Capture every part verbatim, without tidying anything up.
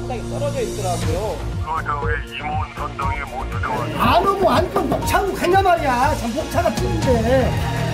상당히 떨어져 있더라고요. 그저 우리 임원 선동이 못 들어왔어. 안 오고 안고 목차고 가냐 말이야. 참 목차가 틀린데.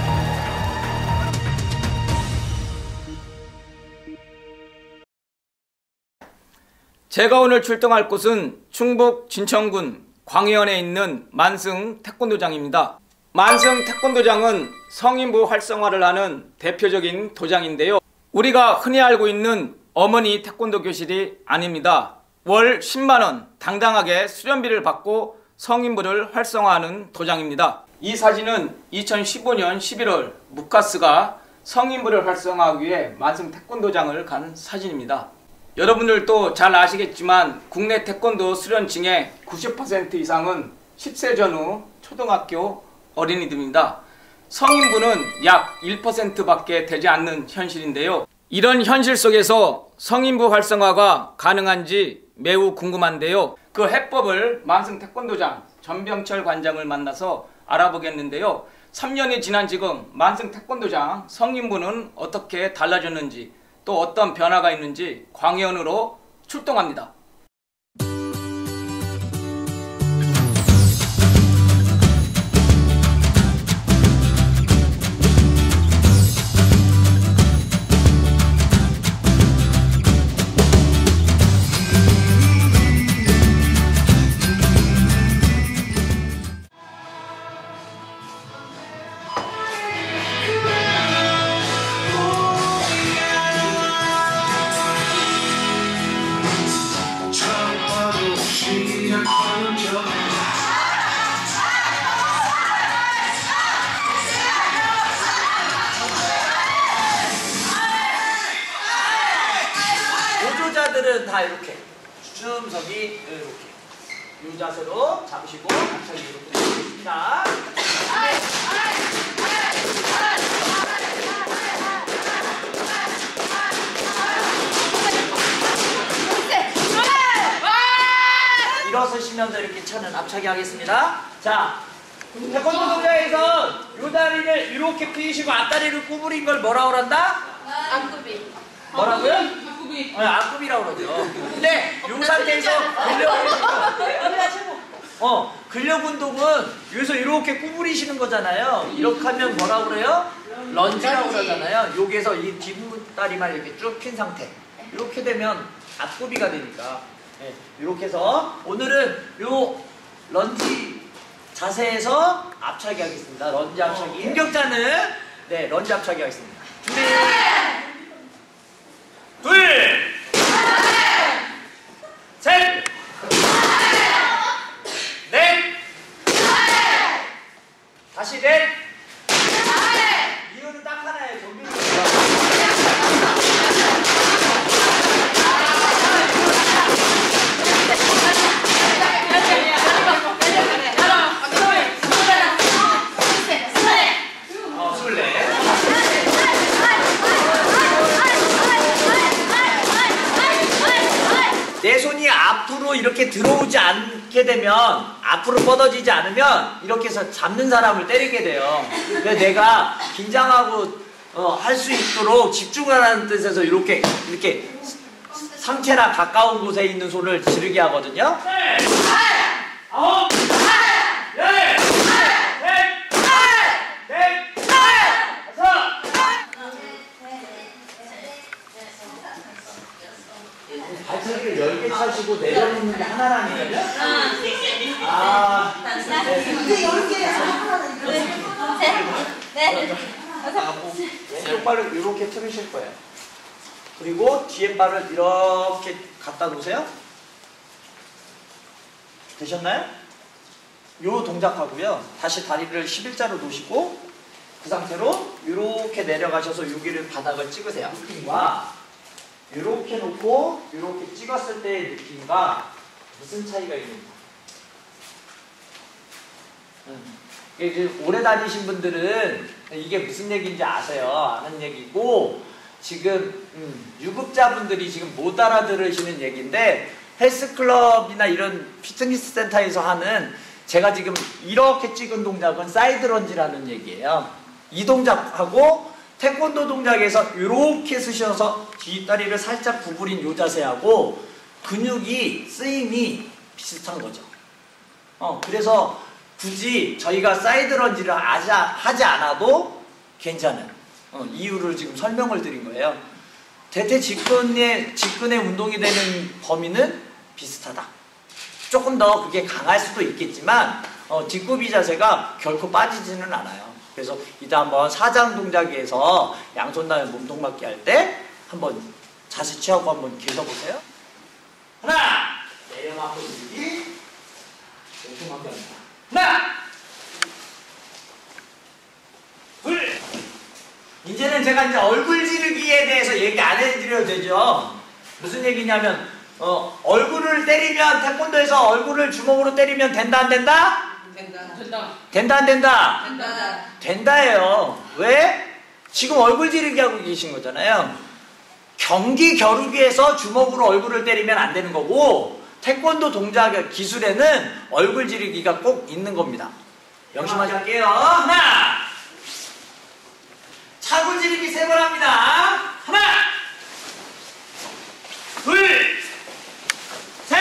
제가 오늘 출동할 곳은 충북 진천군 광해현에 있는 만승 태권도장입니다. 만승 태권도장은 성인부 활성화를 하는 대표적인 도장인데요. 우리가 흔히 알고 있는 어머니 태권도 교실이 아닙니다. 월 십만 원 당당하게 수련비를 받고 성인부를 활성화하는 도장입니다. 이 사진은 이천십오 년 십일월 무카스가 성인부를 활성화하기 위해 만승 태권도장을 간 사진입니다. 여러분들도 잘 아시겠지만 국내 태권도 수련층의 구십 퍼센트 이상은 십 세 전후 초등학교 어린이들입니다. 성인부는 약 일 퍼센트 밖에 되지 않는 현실인데요. 이런 현실 속에서 성인부 활성화가 가능한지 매우 궁금한데요. 그 해법을 만승 태권도장 전병철 관장을 만나서 알아보겠는데요. 삼 년이 지난 지금 만승 태권도장 성인부는 어떻게 달라졌는지 또 어떤 변화가 있는지 광해현으로 출동합니다. 보조자들은 다 이렇게 주춤석이 이렇게 이 자세로 잡으시고 갑자기 이렇게 있습니다. 일어서시면서 이렇게 차는 앞차기 하겠습니다. 자, 태권도 동작에서 요 다리를 이렇게 펴시고 앞다리를 구부린 걸 뭐라고 그런다? 안굽이. 뭐라고요? 안굽이. 어, 안굽이라고 그러죠. 근데 요 상태에서 근력 어, 근력 운동은 여기서 이렇게 구부리시는 거잖아요. 이렇게 하면 뭐라고 그래요? 런지라고 그러잖아요. 여기에서 이 뒷다리만 이렇게 쭉 핀 상태. 이렇게 되면 앞구비가 되니까. 네, 이렇게 해서 오늘은 요 런지 자세에서 앞차기 하겠습니다. 런지 앞차기. 공격자는 네, 런지 앞차기 하겠습니다. 준비. 둘. 셋. 넷. 다시 넷. 이유는 딱 하나예요. 정비를. 내 손이 앞으로 이렇게 들어오지 않게 되면, 앞으로 뻗어지지 않으면 이렇게 해서 잡는 사람을 때리게 돼요. 근데 내가 긴장하고 어, 할 수 있도록 집중하라는 뜻에서 이렇게 이렇게 상체랑 가까운 곳에 있는 손을 지르게 하거든요. 아홉, 열, 발차기를 열 개 차시고 내려놓는 게 하나라니까요? 아, 근데 열 개 하나는 네. 왼쪽 발을 이렇게 틀으실 거예요. 그리고 뒤에 발을 이렇게 갖다 놓으세요. 되셨나요? 요 동작하고요. 다시 다리를 십일자로 놓으시고 그 상태로 이렇게 내려가셔서 여기를 바닥을 찍으세요. 느낌과 이렇게 놓고 이렇게 찍었을 때의 느낌과 무슨 차이가 있는지. 음. 이제 오래 다니신 분들은 이게 무슨 얘기인지 아세요. 아는 얘기고, 지금 음, 유급자분들이 지금 못 알아들으시는 얘기인데, 헬스클럽이나 이런 피트니스 센터에서 하는, 제가 지금 이렇게 찍은 동작은 사이드 런지라는 얘기예요. 이 동작하고 태권도 동작에서 이렇게 쓰셔서 뒷다리를 살짝 구부린 요 자세하고 근육이 쓰임이 비슷한 거죠. 어, 그래서 굳이 저희가 사이드 런지를 하지 않아도 괜찮은 어, 이유를 지금 설명을 드린 거예요. 대퇴 직근의, 직근의 운동이 되는 범위는 비슷하다. 조금 더 그게 강할 수도 있겠지만 어, 뒷굽이 자세가 결코 빠지지는 않아요. 그래서 이따 한번 사장 동작에서 양손 다음에 몸통 맞기 할 때 한번 자세 취하고 한번 계셔보세요. 하나! 내려맞고 들기. 몸통 맞기 합니다. 하나! 둘! 이제는 제가 이제 얼굴 지르기에 대해서 얘기 안 해드려도 되죠. 무슨 얘기냐면 어, 얼굴을 때리면 태권도에서 얼굴을 주먹으로 때리면 된다 안 된다? 된다. 된다. 된다 안 된다? 된다. 된다예요. 왜? 지금 얼굴 지르기 하고 계신 거잖아요. 경기 겨루기에서 주먹으로 얼굴을 때리면 안 되는 거고 태권도 동작 기술에는 얼굴 지르기가 꼭 있는 겁니다. 명심하게 할게요. 하나! 차고 지르기 세 번 합니다. 하나! 둘! 셋!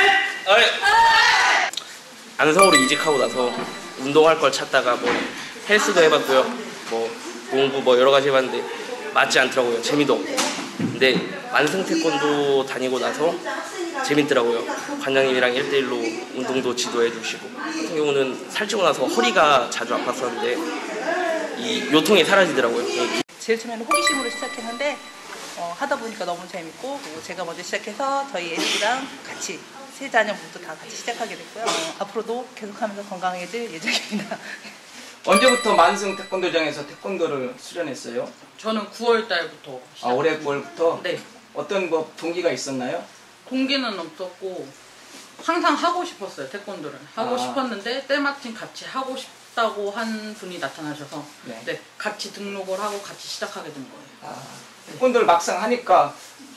안성으로 이직하고 나서 운동할 걸 찾다가 뭐 헬스도 해봤고요, 뭐 농구 뭐 여러 가지 해봤는데 맞지 않더라고요. 재미도 없고. 근데 만승 태권도 다니고 나서 재밌더라고요. 관장님이랑 일 대일로 운동도 지도해 주시고, 같은 경우는 살찌고 나서 허리가 자주 아팠었는데 이 요통이 사라지더라고요. 제일 처음에는 호기심으로 시작했는데 어, 하다 보니까 너무 재밌고, 그리고 제가 먼저 시작해서 저희 애들이랑 같이 세 자녀 모두 다 같이 시작하게 됐고요. 어, 앞으로도 계속하면서 건강해질 예정입니다. 언제부터 만승 태권도장에서 태권도를 수련했어요? 저는 구월 달부터 아, 올해 구월부터? 네. 어떤 뭐 동기가 있었나요? 동기는 없었고 항상 하고 싶었어요. 태권도를 하고 아. 싶었는데 때마침 같이 하고 싶다고 한 분이 나타나셔서 네. 네, 같이 등록을 하고 같이 시작하게 된 거예요. 아, 태권도를 막상 하니까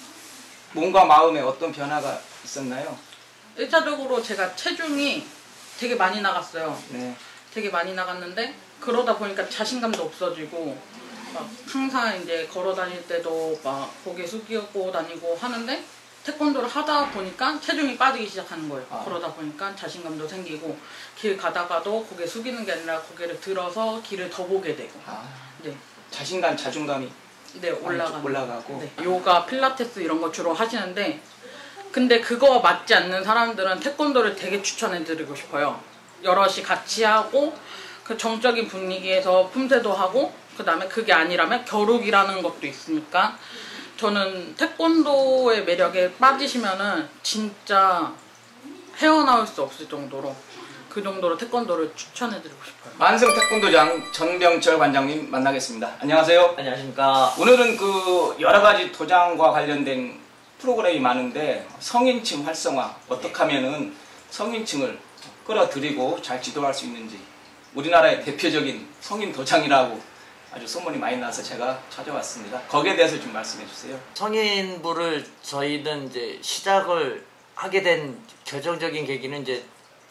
몸과 마음에 어떤 변화가 있었나요? 일 차적으로 제가 체중이 되게 많이 나갔어요. 네. 되게 많이 나갔는데 그러다 보니까 자신감도 없어지고 막 항상 이제 걸어 다닐 때도 막 고개 숙이고 다니고 하는데 태권도를 하다 보니까 체중이 빠지기 시작하는 거예요. 아. 그러다 보니까 자신감도 생기고 길 가다가도 고개 숙이는 게 아니라 고개를 들어서 길을 더 보게 되고 아, 네, 자신감, 자존감이 네 올라가는 올라가고. 네, 요가, 필라테스 이런 거 주로 하시는데 근데 그거 맞지 않는 사람들은 태권도를 되게 추천해드리고 싶어요. 여럿이 같이 하고 그 정적인 분위기에서 품새도 하고 그 다음에 그게 아니라면 겨루기라는 것도 있으니까 저는 태권도의 매력에 빠지시면은 진짜 헤어나올 수 없을 정도로 그 정도로 태권도를 추천해드리고 싶어요. 만승 태권도장 전병철 관장님 만나겠습니다. 안녕하세요. 안녕하십니까. 오늘은 그 여러 가지 도장과 관련된 프로그램이 많은데 성인층 활성화, 어떻게 하면은 성인층을 끌어들이고 잘 지도할 수 있는지, 우리나라의 대표적인 성인 도장이라고 아주 소문이 많이 나서 제가 찾아왔습니다. 거기에 대해서 좀 말씀해 주세요. 성인부를 저희는 이제 시작을 하게 된 결정적인 계기는 이제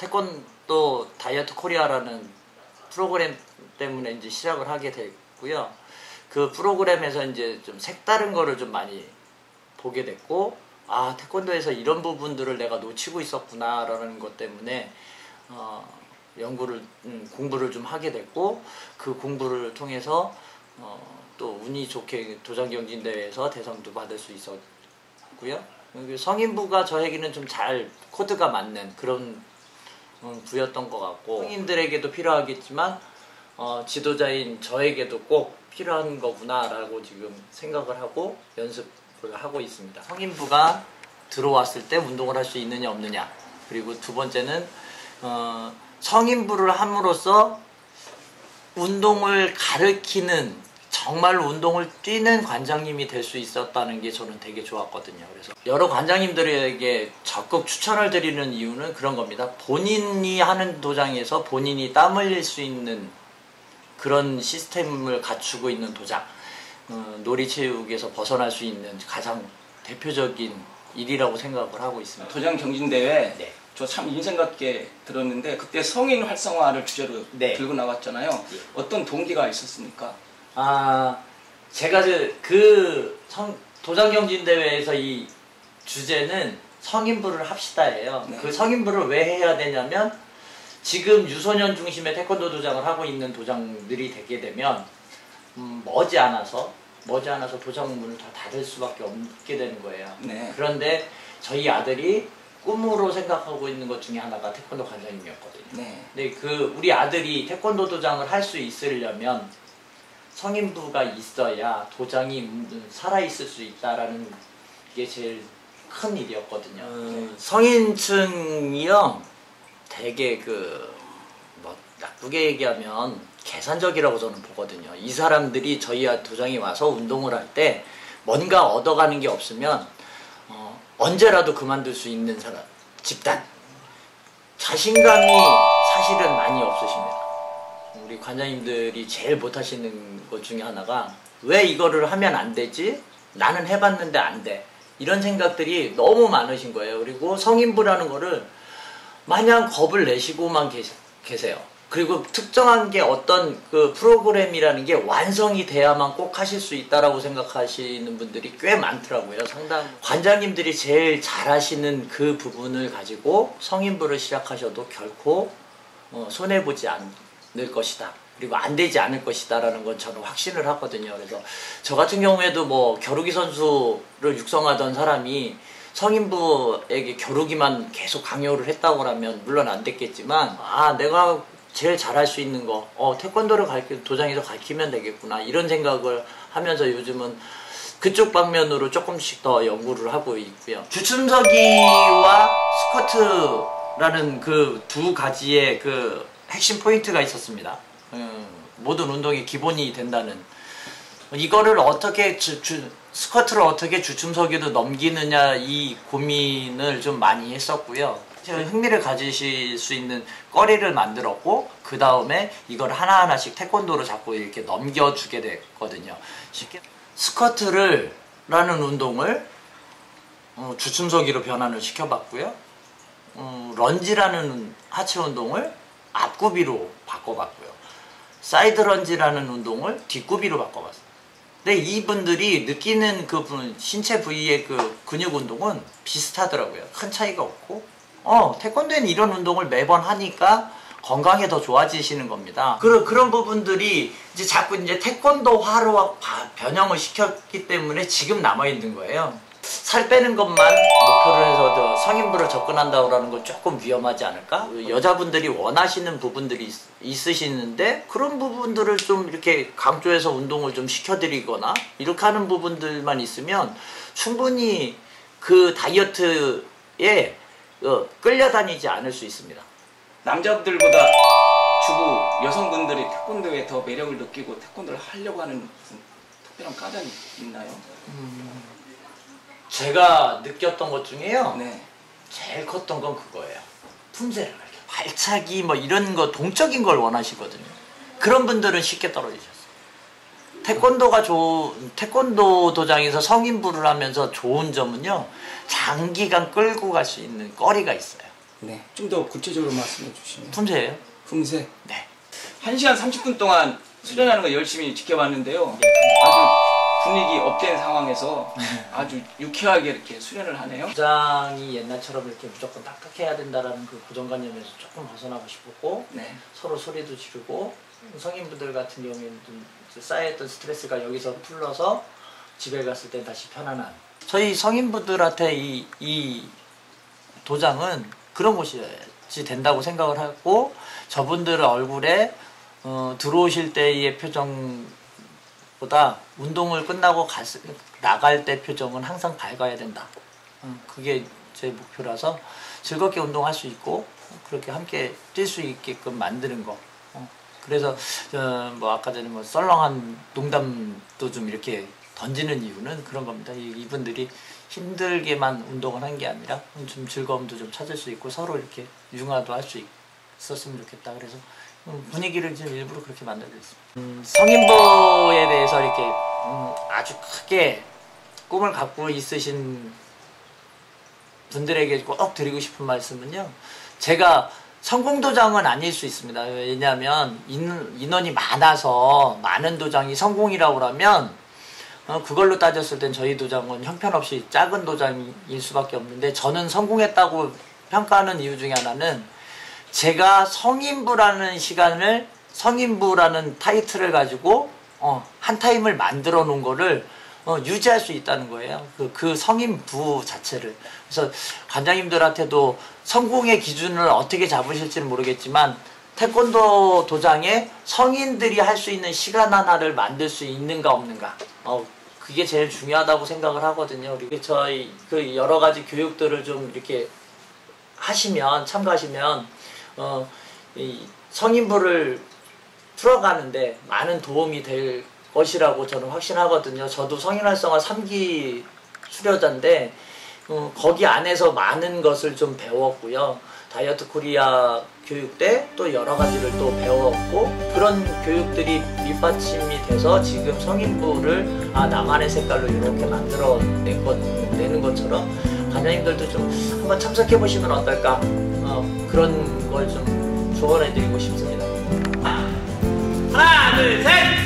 태권도 다이어트 코리아라는 프로그램 때문에 이제 시작을 하게 됐고요. 그 프로그램에서 이제 좀 색다른 거를 좀 많이 보게 됐고, 아, 태권도에서 이런 부분들을 내가 놓치고 있었구나라는 것 때문에 어, 연구를 음, 공부를 좀 하게 됐고, 그 공부를 통해서 어, 또 운이 좋게 도장경진대회에서 대상도 받을 수 있었고요. 성인부가 저에게는 좀 잘 코드가 맞는 그런 음, 부였던 것 같고, 성인들에게도 필요하겠지만 어, 지도자인 저에게도 꼭 필요한 거구나라고 지금 생각을 하고 연습을 하고 있습니다. 성인부가 들어왔을 때 운동을 할 수 있느냐 없느냐, 그리고 두 번째는 어, 성인부를 함으로써 운동을 가르치는, 정말 운동을 뛰는 관장님이 될 수 있었다는 게 저는 되게 좋았거든요. 그래서 여러 관장님들에게 적극 추천을 드리는 이유는 그런 겁니다. 본인이 하는 도장에서 본인이 땀 흘릴 수 있는 그런 시스템을 갖추고 있는 도장, 어, 놀이체육에서 벗어날 수 있는 가장 대표적인 일이라고 생각을 하고 있습니다. 도장 경진대회, 네. 저 참 인생 같게 들었는데 그때 성인 활성화를 주제로 네. 들고 나왔잖아요. 네. 어떤 동기가 있었습니까? 아, 제가 그 성, 도장경진대회에서 이 주제는 성인부를 합시다예요. 네. 그 성인부를 왜 해야 되냐면 지금 유소년 중심의 태권도 도장을 하고 있는 도장들이 되게 되면 음, 머지않아서 머지않아서 도장 문을 다 닫을 수밖에 없게 되는 거예요. 네. 그런데 저희 아들이 꿈으로 생각하고 있는 것 중에 하나가 태권도 관장님이었거든요. 네. 근데 그 우리 아들이 태권도 도장을 할 수 있으려면 성인부가 있어야 도장이 살아있을 수 있다라는 게 제일 큰 일이었거든요. 음, 성인층이요 되게 그 뭐 나쁘게 얘기하면 계산적이라고 저는 보거든요. 이 사람들이 저희 도장에 와서 운동을 할 때 뭔가 얻어가는 게 없으면 어, 언제라도 그만둘 수 있는 사람, 집단. 자신감이 사실은 많이 없으십니다. 우리 관장님들이 제일 못하시는 것 중에 하나가 왜 이거를 하면 안 되지? 나는 해봤는데 안 돼. 이런 생각들이 너무 많으신 거예요. 그리고 성인부라는 거를 마냥 겁을 내시고만 계세요. 그리고 특정한 게 어떤 그 프로그램이라는 게 완성이 돼야만 꼭 하실 수 있다라고 생각하시는 분들이 꽤 많더라고요. 상당 관장님들이 제일 잘하시는 그 부분을 가지고 성인부를 시작하셔도 결코 어, 손해보지 않을 것이다. 그리고 안 되지 않을 것이다 라는 건 저는 확신을 하거든요. 그래서 저 같은 경우에도 뭐 겨루기 선수를 육성하던 사람이 성인부에게 겨루기만 계속 강요를 했다고 하면 물론 안 됐겠지만 아 내가 제일 잘할 수 있는 거 어, 태권도를 가르치, 도장에서 가르치면 되겠구나 이런 생각을 하면서 요즘은 그쪽 방면으로 조금씩 더 연구를 하고 있고요. 주춤서기와 스쿼트라는 그 두 가지의 그 핵심 포인트가 있었습니다. 음, 모든 운동의 기본이 된다는 이거를 어떻게 주, 주, 스쿼트를 어떻게 주춤서기로 넘기느냐 이 고민을 좀 많이 했었고요. 흥미를 가지실 수 있는 거리를 만들었고 그 다음에 이걸 하나하나씩 태권도로 자꾸 이렇게 넘겨주게 됐거든요. 쉽게 스쿼트를 라는 운동을 어, 주춤서기로 변환을 시켜봤고요. 어, 런지라는 하체 운동을 앞구비로 바꿔봤고요. 사이드 런지라는 운동을 뒷구비로 바꿔봤어요. 근데 이분들이 느끼는 그 신체 부위의 그 근육 운동은 비슷하더라고요. 큰 차이가 없고 어 태권도에는 이런 운동을 매번 하니까 건강에 더 좋아지시는 겁니다. 그런 그런 부분들이 이제 자꾸 이제 태권도화로 변형을 시켰기 때문에 지금 남아 있는 거예요. 살 빼는 것만 목표로 해서 성인부로 접근한다고 하는 건 조금 위험하지 않을까? 여자분들이 원하시는 부분들이 있, 있으시는데 그런 부분들을 좀 이렇게 강조해서 운동을 좀 시켜드리거나 이렇게 하는 부분들만 있으면 충분히 그 다이어트에 어, 끌려다니지 않을 수 있습니다. 남자분들보다 주부 여성분들이 태권도에 더 매력을 느끼고 태권도를 하려고 하는 무슨 특별한 까닭이 있나요? 음, 제가 느꼈던 것 중에요. 네. 제일 컸던 건 그거예요. 품새를 알게. 발차기 뭐 이런 거 동적인 걸 원하시거든요. 그런 분들은 쉽게 떨어지셨어요. 태권도가 좋은 태권도 도장에서 성인부를 하면서 좋은 점은요. 장기간 끌고 갈 수 있는 거리가 있어요. 네. 좀 더 구체적으로 말씀해 주시면. 품새예요? 품새. 네. 한 시간 삼십 분 동안 수련하는 거 열심히 지켜봤는데요. 아주 분위기 업된 상황에서 아주 유쾌하게 이렇게 수련을 하네요. 도장이 옛날처럼 이렇게 무조건 딱딱해야 된다라는 그 고정관념에서 조금 벗어나고 싶었고 네. 서로 소리도 지르고 성인분들 같은 경우에는 좀 쌓여있던 스트레스가 여기서 풀려서 집에 갔을 땐 다시 편안한 저희 성인분들한테 이, 이 도장은 그런 곳이 된다고 생각을 하고 저분들 얼굴에 어, 들어오실 때의 표정보다 운동을 끝나고 갔, 나갈 때 표정은 항상 밝아야 된다. 음, 그게 제 목표라서 즐겁게 운동할 수 있고 그렇게 함께 뛸 수 있게끔 만드는 거. 어, 그래서 어, 뭐 아까 전에 뭐 썰렁한 농담도 좀 이렇게 던지는 이유는 그런 겁니다. 이분들이 힘들게만 운동을 한 게 아니라 좀 즐거움도 좀 찾을 수 있고 서로 이렇게 융화도 할 수 있었으면 좋겠다. 그래서 분위기를 좀 일부러 그렇게 만들었습니다. 음, 성인부에 대해서 이렇게 음, 아주 크게 꿈을 갖고 있으신 분들에게 꼭 드리고 싶은 말씀은요. 제가 성공도장은 아닐 수 있습니다. 왜냐하면 인원이 많아서 많은 도장이 성공이라고 하면 어, 그걸로 따졌을 땐 저희 도장은 형편없이 작은 도장일 수밖에 없는데, 저는 성공했다고 평가하는 이유 중에 하나는 제가 성인부라는 시간을, 성인부라는 타이틀을 가지고 어, 한 타임을 만들어 놓은 거를 어, 유지할 수 있다는 거예요. 그, 그 성인부 자체를. 그래서 관장님들한테도 성공의 기준을 어떻게 잡으실지는 모르겠지만, 태권도 도장에 성인들이 할 수 있는 시간 하나를 만들 수 있는가 없는가, 어, 그게 제일 중요하다고 생각을 하거든요. 우리 저희 그 여러 가지 교육들을 좀 이렇게 하시면, 참가하시면 어, 이 성인부를 풀어가는데 많은 도움이 될 것이라고 저는 확신하거든요. 저도 성인활성화 삼 기 수료자인데 어, 거기 안에서 많은 것을 좀 배웠고요. 다이어트 코리아 교육 때 또 여러 가지를 또 배웠고, 그런 교육들이 밑받침이 돼서 지금 성인부를 아 나만의 색깔로 이렇게 만들어 낸 것, 내는 것처럼 관장님들도 좀 한번 참석해 보시면 어떨까, 어, 그런 걸 좀 조언해 드리고 싶습니다. 하나 둘 셋.